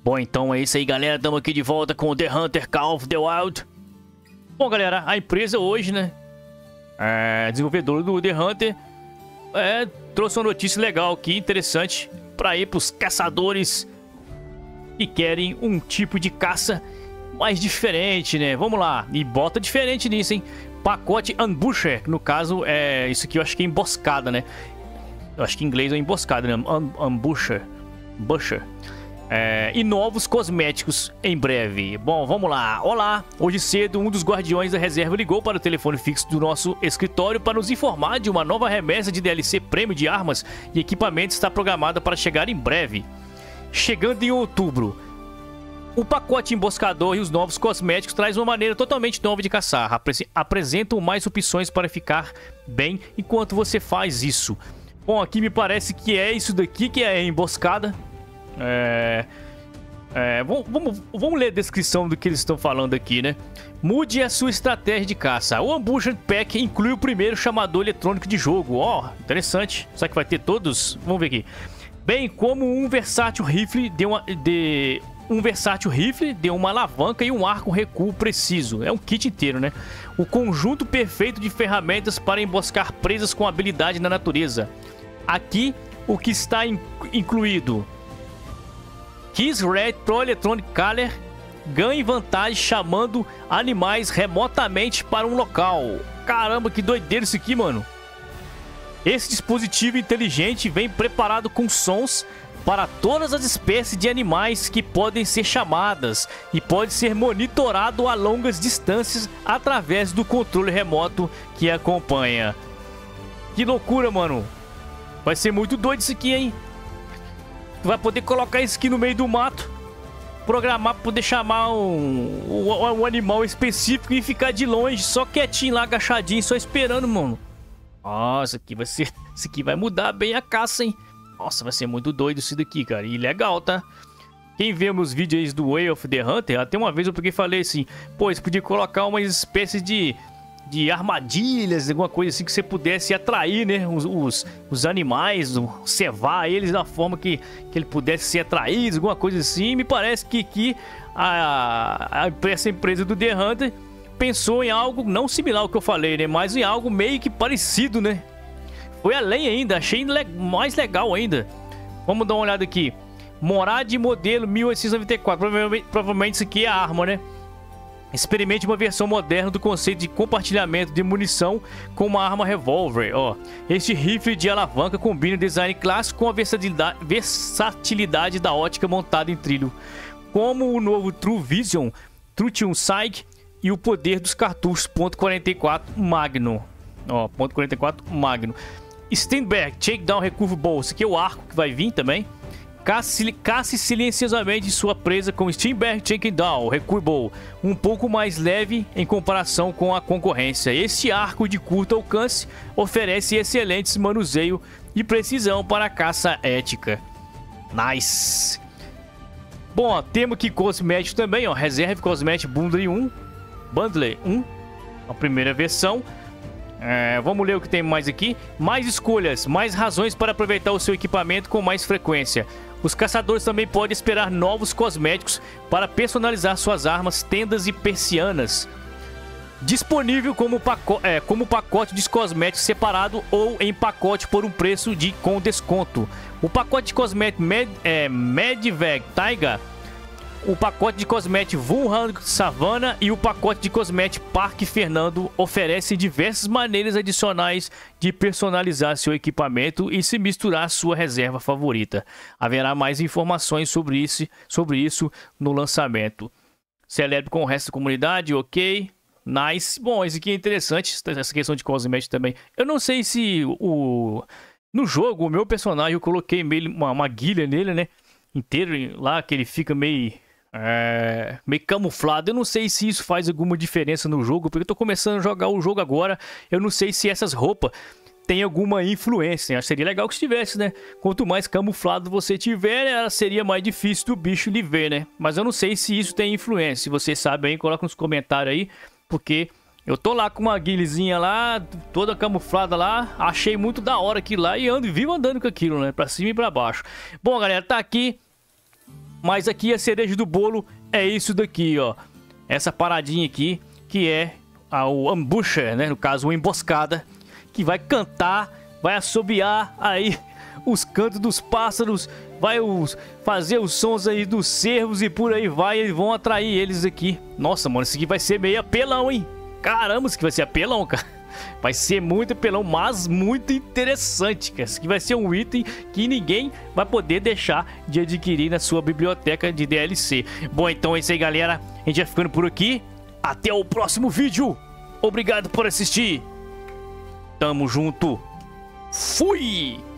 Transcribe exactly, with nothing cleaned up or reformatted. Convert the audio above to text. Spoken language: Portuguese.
Bom, então é isso aí, galera. Estamos aqui de volta com o The Hunter Call of the Wild. Bom, galera, a empresa hoje, né, é, desenvolvedora do The Hunter, é, trouxe uma notícia legal aqui, interessante, para ir para os caçadores que querem um tipo de caça mais diferente, né? Vamos lá, e bota diferente nisso, hein? Pacote Ambusher, no caso, é isso aqui eu acho que é emboscada, né? Eu acho que em inglês é emboscada, né? Ambusher. Ambusher. É, e novos cosméticos em breve. Bom, vamos lá. Olá, hoje cedo um dos guardiões da reserva ligou para o telefone fixo do nosso escritório para nos informar de uma nova remessa de D L C prêmio de armas e equipamentos está programada para chegar em breve. Chegando em outubro. O pacote emboscador e os novos cosméticos traz uma maneira totalmente nova de caçar. Apre- apresentam mais opções para ficar bem enquanto você faz isso. Bom, aqui me parece que é isso daqui que é a emboscada. É, é, vamos, vamos, vamos ler a descrição do que eles estão falando aqui, né? Mude a sua estratégia de caça. O Ambusher Pack inclui o primeiro chamador eletrônico de jogo. Ó, oh, interessante. Será que vai ter todos? Vamos ver aqui. Bem como um versátil rifle de uma, de, um versátil rifle de uma alavanca e um arco recuo preciso. É um kit inteiro, né? O conjunto perfeito de ferramentas para emboscar presas com habilidade na natureza. Aqui, o que está in, incluído... Keys Red Pro Electronic Collar ganhe vantagem chamando animais remotamente para um local. Caramba, que doideira isso aqui, mano. Esse dispositivo inteligente vem preparado com sons para todas as espécies de animais que podem ser chamadas e pode ser monitorado a longas distâncias através do controle remoto que acompanha. Que loucura, mano. Vai ser muito doido isso aqui, hein? Tu vai poder colocar isso aqui no meio do mato, programar para poder chamar um, um, um animal específico e ficar de longe, só quietinho lá, agachadinho, só esperando, mano. Nossa, aqui vai ser, isso aqui vai mudar bem a caça, hein? Nossa, vai ser muito doido isso daqui, cara. E legal, tá? Quem vê meus vídeos do Way of the Hunter, até uma vez eu peguei e falei assim, pô, você podia colocar uma espécie de... de armadilhas, alguma coisa assim que você pudesse atrair, né, os, os, os animais, cevar eles da forma que, que ele pudesse ser atraído, alguma coisa assim. Me parece que aqui a, a, essa empresa do The Hunter pensou em algo não similar ao que eu falei, né, mas em algo meio que parecido, né. Foi além ainda, achei le mais legal ainda. Vamos dar uma olhada aqui. Morad modelo mil oitocentos e noventa e quatro, provavelmente, provavelmente isso aqui é a arma, né. Experimente uma versão moderna do conceito de compartilhamento de munição com uma arma revólver. Ó, este rifle de alavanca combina o design clássico com a versatilidade, versatilidade da ótica montada em trilho, como o novo True Vision, Tritium Sight e o poder dos cartuchos ponto quarenta e quatro Magnum. Ó, ponto quarenta e quatro Magnum. Steinberg, Takedown Recurve Bow. Esse aqui é o arco que vai vir também. Casse, casse silenciosamente sua presa com Steinberg Takedown, Recurve, um pouco mais leve em comparação com a concorrência. Este arco de curto alcance oferece excelentes manuseio e precisão para a caça ética. Nice! Bom, ó, temos aqui cosméticos também, ó, Reserve Cosmetic Bundle um, Bundle um, a primeira versão. É, vamos ler o que tem mais aqui. Mais escolhas, mais razões para aproveitar o seu equipamento com mais frequência. Os caçadores também podem esperar novos cosméticos para personalizar suas armas, tendas e persianas. Disponível como, paco é, como pacote de cosméticos separado ou em pacote por um preço de com desconto. O pacote de cosméticos Med, é, Medveg Taiga, o pacote de cosmético Wuhan Savannah e o pacote de cosmético Parque Fernando oferecem diversas maneiras adicionais de personalizar seu equipamento e se misturar à sua reserva favorita. Haverá mais informações sobre isso, sobre isso no lançamento. Celebre com o resto da comunidade, ok? Nice. Bom, esse aqui é interessante, essa questão de cosmético também. Eu não sei se o... no jogo, o meu personagem, eu coloquei meio uma, uma guilha nele, né? Inteiro lá, que ele fica meio... É, meio camuflado. Eu não sei se isso faz alguma diferença no jogo, porque eu tô começando a jogar o jogo agora. Eu não sei se essas roupas têm alguma influência. Acho que seria legal que tivesse, né? Quanto mais camuflado você tiver, né, seria mais difícil do bicho lhe ver, né? Mas eu não sei se isso tem influência. Se você sabe aí, coloca nos comentários aí, porque eu tô lá com uma guilhezinha lá, toda camuflada lá. Achei muito da hora aquilo lá e ando, vivo andando com aquilo, né? Pra cima e pra baixo. Bom, galera, tá aqui Mas aqui a cereja do bolo é isso daqui, ó. Essa paradinha aqui, que é a, o ambusher, né? No caso, uma emboscada, que vai cantar, vai assobiar aí os cantos dos pássaros, vai os, fazer os sons aí dos cervos e por aí vai, e vão atrair eles aqui. Nossa, mano, isso aqui vai ser meio apelão, hein? Caramba, isso aqui vai ser apelão, cara. Vai ser muito apelão, mas muito interessante, cara. Isso aqui vai ser um item que ninguém vai poder deixar de adquirir na sua biblioteca de D L C. Bom, então é isso aí, galera. A gente vai ficando por aqui. Até o próximo vídeo. Obrigado por assistir. Tamo junto. Fui!